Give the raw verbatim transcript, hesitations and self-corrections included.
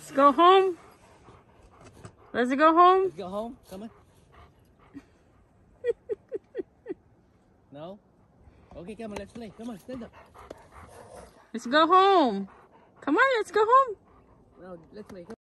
Let's go home. Let's go home. Let's go home. Come on. No? Okay, come on, let's play. Come on, stand up. Let's go home. Come on, let's go home. No, let's play. Come